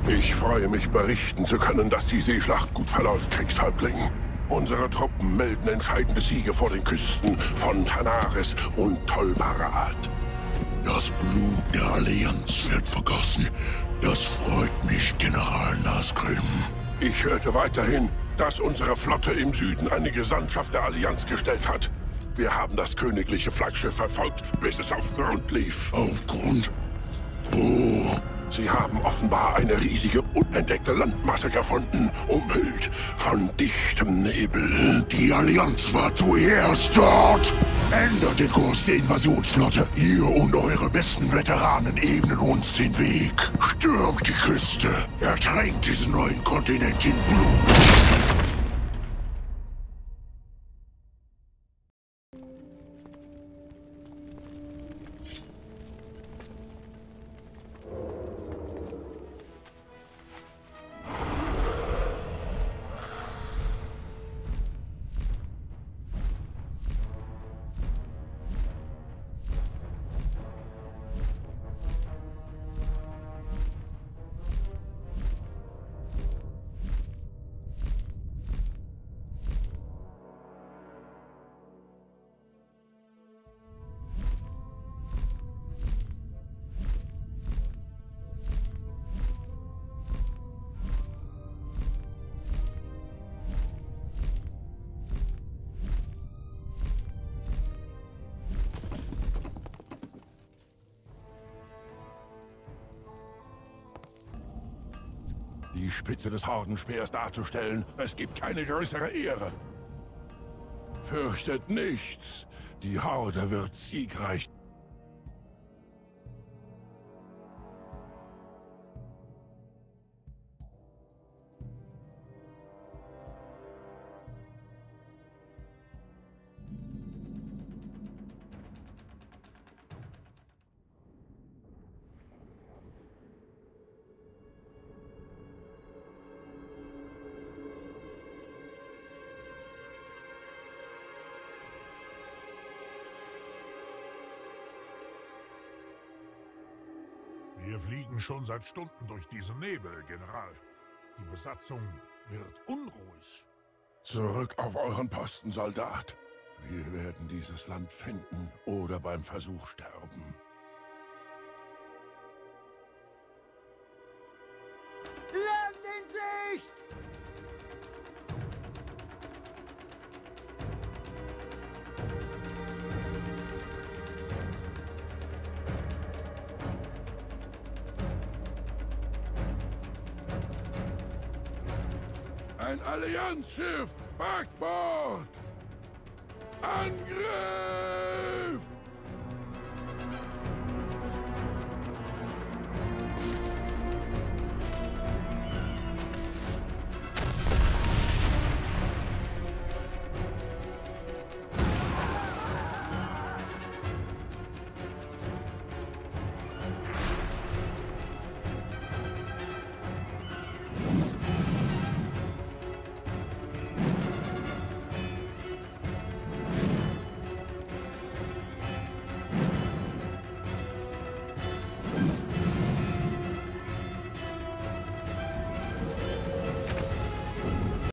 Ich freue mich, berichten zu können, dass die Seeschlacht gut verläuft, Kriegshäuptling. Unsere Truppen melden entscheidende Siege vor den Küsten von Tanaris und Tolbarat. Das Blut der Allianz wird vergossen. Das freut mich, General Nasgrim. Ich hörte weiterhin, dass unsere Flotte im Süden eine Gesandtschaft der Allianz gestellt hat. Wir haben das königliche Flaggschiff verfolgt, bis es auf Grund lief. Auf Grund? Wo? Sie haben offenbar eine riesige, unentdeckte Landmasse gefunden, umhüllt von dichtem Nebel. Und die Allianz war zuerst dort! Ändert den Kurs der Invasionsflotte. Ihr und eure besten Veteranen ebnen uns den Weg. Stürmt die Küste. Ertränkt diesen neuen Kontinent in Blut. Die Spitze des Hordenspeers darzustellen, es gibt keine größere Ehre. Fürchtet nichts, die Horde wird siegreich. Wir fliegen schon seit Stunden durch diesen Nebel, General. Die Besatzung wird unruhig. Zurück auf euren Posten, Soldat. Wir werden dieses Land finden oder beim Versuch sterben. Land in Sicht! Ein Allianzschiff! Backbord! Angriff!